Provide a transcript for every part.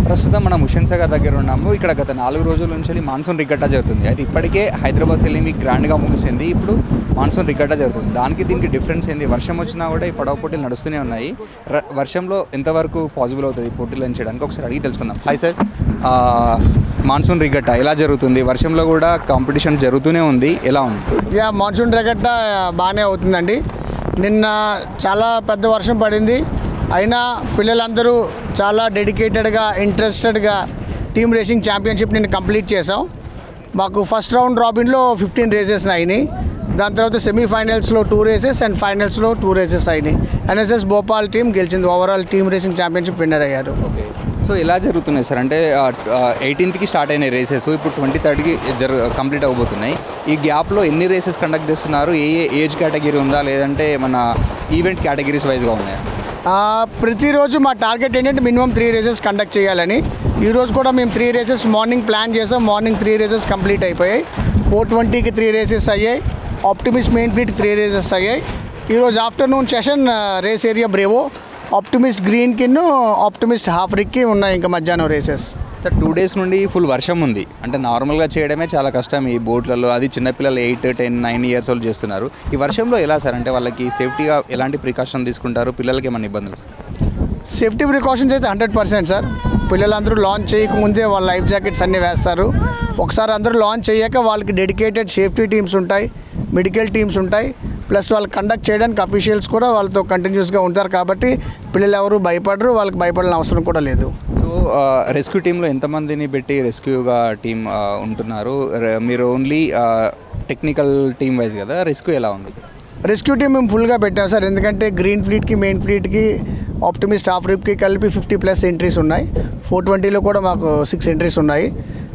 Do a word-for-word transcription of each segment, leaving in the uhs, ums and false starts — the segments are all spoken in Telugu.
ప్రస్తుతం మనం హుస్సేన్ సాగర్ దగ్గర ఉన్నాము. ఇక్కడ గత నాలుగు రోజుల నుంచి మాన్సూన్ రిగట్టా జరుగుతుంది. అయితే ఇప్పటికే హైదరాబాద్ సెలీమి గ్రాండ్గా ముగిసింది. ఇప్పుడు మాన్సూన్ రిగట్టా జరుగుతుంది. దానికి దీనికి డిఫరెన్స్ ఏంది? వర్షం వచ్చినా కూడా ఈ పడవ పోటీలు నడుస్తూనే ఉన్నాయి. వర్షంలో ఎంతవరకు పాసిబుల్ అవుతుంది పోటీలు చేయడానికి ఒకసారి అడిగి తెలుసుకుందాం. హాయ్ సార్, మాన్సూన్ రిగట్టా ఎలా జరుగుతుంది? వర్షంలో కూడా కాంపిటీషన్ జరుగుతూనే ఉంది, ఎలా ఉంది? యా మాన్సూన్ రిగట్టా బాగానే అవుతుందండి. నిన్న చాలా పెద్ద వర్షం పడింది, అయినా పిల్లలందరూ చాలా డెడికేటెడ్గా ఇంట్రెస్టెడ్గా టీమ్ రేసింగ్ ఛాంపియన్షిప్ నేను కంప్లీట్ చేసాం. మాకు ఫస్ట్ రౌండ్ రాబిన్లో ఫిఫ్టీన్ రేసెస్ అయినాయి. దాని తర్వాత సెమీఫైనల్స్లో టూ రేసెస్ అండ్ ఫైనల్స్లో టూ రేసెస్ అయినాయి. ఎన్ఎస్ఎస్ భోపాల్ టీం గెలిచింది, overall team racing championship winner అయ్యారు. ఓకే, సో ఎలా జరుగుతున్నాయి సార్? అంటే ఎయిటీన్త్కి స్టార్ట్ అయినాయి రేసెస్, ఇప్పుడు ట్వంటీ థర్డ్కి జరు కంప్లీట్ అవ్వబోతున్నాయి. ఈ గ్యాప్లో ఎన్ని రేసెస్ కండక్ట్ చేస్తున్నారు? ఏ ఏ ఏజ్ కేటగిరీ ఉందా, లేదంటే మన ఈవెంట్ కేటగిరీస్ వైజ్గా ఉన్నాయా? ప్రతిరోజు మా టార్గెట్ ఏంటంటే మినిమం త్రీ రేసెస్ కండక్ట్ చేయాలని. ఈరోజు కూడా మేము త్రీ రేసెస్ మార్నింగ్ ప్లాన్ చేసాం. మార్నింగ్ త్రీ రేసెస్ కంప్లీట్ అయిపోయాయి. ఫోర్ ట్వంటీకి త్రీ రేసెస్ అయ్యాయి. Optimist main fleet three races అయ్యాయి. ఈరోజు afternoon session race area bravo, optimist green కిన్ను, ఆప్టిమిస్ట్ హాఫ్ రిక్కి ఉన్నాయి. ఇంకా మధ్యాహ్నం రేసెస్. సార్, టూ డేస్ నుండి ఫుల్ వర్షం ఉంది. అంటే నార్మల్గా చేయడమే చాలా కష్టం ఈ బోట్లలో, అది చిన్నపిల్లలు ఎయిట్ టెన్ నైన్ ఇయర్స్ వాళ్ళు చేస్తున్నారు. ఈ వర్షంలో ఎలా సార్? అంటే వాళ్ళకి సేఫ్టీగా ఎలాంటి ప్రికాషన్ తీసుకుంటారు? పిల్లలకి ఏమైనా ఇబ్బందులు? సేఫ్టీ ప్రికాషన్స్ అయితే హండ్రెడ్ పర్సెంట్ సార్. పిల్లలందరూ లాంచ్ చేయకముందే వాళ్ళ లైఫ్ జాకెట్స్ అన్నీ వేస్తారు. ఒకసారి అందరూ లాంచ్ చేయక వాళ్ళకి డెడికేటెడ్ సేఫ్టీ టీమ్స్ ఉంటాయి, మెడికల్ టీమ్స్ ఉంటాయి, ప్లస్ వాళ్ళు కండక్ట్ చేయడానికి అఫీషియల్స్ కూడా వాళ్ళతో కంటిన్యూస్గా ఉంటారు. కాబట్టి పిల్లలు ఎవరు భయపడరు, వాళ్ళకి భయపడాల్సిన అవసరం కూడా లేదు. సో రెస్క్యూ టీంలో ఎంతమందిని పెట్టి రెస్క్యూగా టీం ఉంటున్నారు? మీరు ఓన్లీ టెక్నికల్ టీమ్ వైజ్ కదా, రెస్క్యూ ఎలా ఉంది? రెస్క్యూ టీం మేము ఫుల్గా పెట్టాం సార్. ఎందుకంటే గ్రీన్ ఫ్లీట్కి, మెయిన్ ఫ్లీట్కి, ఆప్టిమిస్ట్ హాఫ్ రిప్కి కలిపి ఫిఫ్టీ ప్లస్ ఎంట్రీస్ ఉన్నాయి. ఫోర్ ట్వంటీలో కూడా మాకు సిక్స్ ఎంట్రీస్ ఉన్నాయి.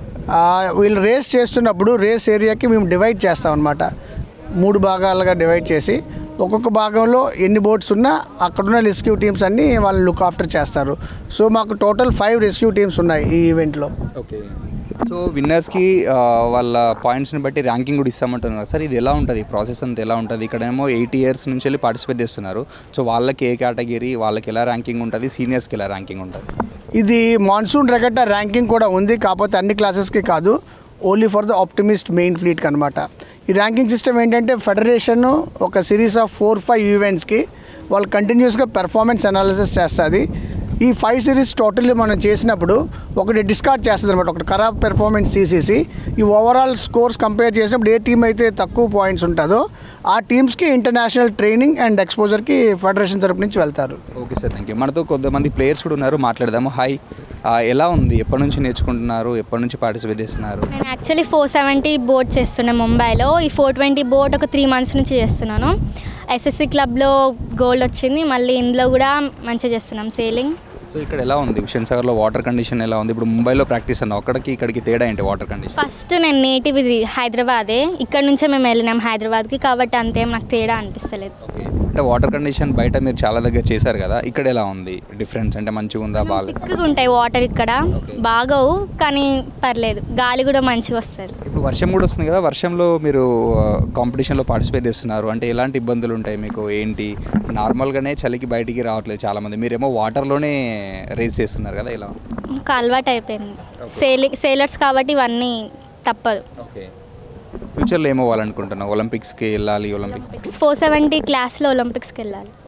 వీళ్ళు రేస్ చేస్తున్నప్పుడు రేస్ ఏరియాకి మేము డివైడ్ చేస్తాం అన్నమాట. మూడు భాగాలుగా డివైడ్ చేసి ఒక్కొక్క భాగంలో ఎన్ని బోట్స్ ఉన్నా అక్కడున్న రెస్క్యూ టీమ్స్ అన్నీ వాళ్ళు లుక్ ఆఫ్టర్ చేస్తారు. సో మాకు టోటల్ ఫైవ్ రెస్క్యూ టీమ్స్ ఉన్నాయి ఈ ఈవెంట్లో. ఓకే, సో విన్నర్స్కి వాళ్ళ పాయింట్స్ని బట్టి ర్యాంకింగ్ కూడా ఇస్తామంటున్నారు సార్. ఇది ఎలా ఉంటుంది? ప్రాసెస్ అంతా ఎలా ఉంటుంది? ఇక్కడేమో ఎయిటీ ఇయర్స్ నుంచి వెళ్ళి పార్టిసిపేట్ చేస్తున్నారు. సో వాళ్ళకి ఏ కేటగిరీ, వాళ్ళకి ఎలా ర్యాంకింగ్ ఉంటుంది? సీనియర్స్కి ఎలా ర్యాంకింగ్ ఉంటుంది? ఇది మాన్సూన్ రెగట్టా ర్యాంకింగ్ కూడా ఉంది, కాకపోతే అన్ని క్లాసెస్కి కాదు, only for the optimist main ఫ్లీట్కి అనమాట. ఈ ర్యాంకింగ్ సిస్టమ్ ఏంటంటే ఫెడరేషన్ ఒక సిరీస్ ఆఫ్ ఫోర్ ఫైవ్ ఈవెంట్స్కి వాళ్ళు కంటిన్యూస్గా పెర్ఫార్మెన్స్ అనాలిసిస్ చేస్తుంది. ఈ ఫైవ్ సిరీస్ టోటల్లీ మనం చేసినప్పుడు ఒకటి డిస్కార్డ్ చేస్తుంది అనమాట. ఒకటి ఖరాబ్ పెర్ఫార్మెన్స్ తీసేసి ఈ ఓవరాల్ స్కోర్స్ కంపేర్ చేసినప్పుడు ఏ టీం అయితే తక్కువ పాయింట్స్ ఉంటుందో ఆ టీమ్స్కి ఇంటర్నేషనల్ ట్రైనింగ్ అండ్ ఎక్స్పోజర్కి ఫెడరేషన్ తరపు నుంచి వెళ్తారు. Okay sir, thank you. మనతో కొంతమంది ప్లేయర్స్ కూడా ఉన్నారు, మాట్లాడదాము. హాయ్, ఎలా ఉంది? ఎప్పటి నుంచి నేర్చుకుంటున్నారు? ఎప్పటి నుంచి పార్టిసిపేట్ చేస్తున్నారు? నేను యాక్చువల్లీ ఫోర్ సెవెంటీ బోట్ చేస్తున్నాను ముంబైలో. ఈ ఫోర్ ట్వంటీ బోట్ ఒక త్రీ మంత్స్ నుంచి చేస్తున్నాను. ఎస్ఎస్సి క్లబ్లో గోల్డ్ వచ్చింది. మళ్ళీ ఇందులో కూడా మంచిగా చేస్తున్నాం సేలింగ్. సో ఇక్కడ ఎలా ఉంది? హుస్సేన్ సాగర్లో వాటర్ కండిషన్ ఎలా ఉంది? ఇప్పుడు ముంబైలో ప్రాక్టీస్ అన్నావు, అక్కడికి ఇక్కడికి తేడా ఏంటి వాటర్ కండిషన్? ఫస్ట్ నేను నేటివ్ ఇది హైదరాబాదే, ఇక్కడ నుంచే మేము వెళ్ళినాం హైదరాబాద్కి, కాబట్టి అంతేం నాకు తేడా అనిపిస్తలేదు. అంటే వాటర్ కండిషన్ బయట మీరు చాలా దగ్గర చేశారు కదా, ఇక్కడ ఎలా ఉంది డిఫరెన్స్? అంటే మంచిగా ఉందా, బాగా తిక్కుగా ఉంటాయి వాటర్ ఇక్కడ, బాగోవు కానీ పర్లేదు, గాలి కూడా మంచిగా వస్తుంది. ఇప్పుడు వర్షం కూడా వస్తుంది కదా, వర్షంలో మీరు కాంపిటీషన్లో పార్టిసిపేట్ చేస్తున్నారు అంటే ఎలాంటి ఇబ్బందులు ఉంటాయి మీకు? ఏంటి? నార్మల్గానే చలికి బయటికి రావట్లేదు చాలామంది, మీరేమో వాటర్లోనే రేస్ చేస్తున్నారు కదా, ఎలా? ఇంకా అలవాటు అయిపోయింది, సేలింగ్ సేలర్స్ కాబట్టి ఇవన్నీ తప్పదు. ఓకే, ఫ్యూచర్లో ఏమో అవ్వాలనుకుంటున్నావు? ఒలింపిక్స్కి వెళ్ళాలి, ఒలింపిక్స్ ఫోర్ సెవెంటీ క్లాస్లో ఒలింపిక్స్కి వెళ్ళాలి.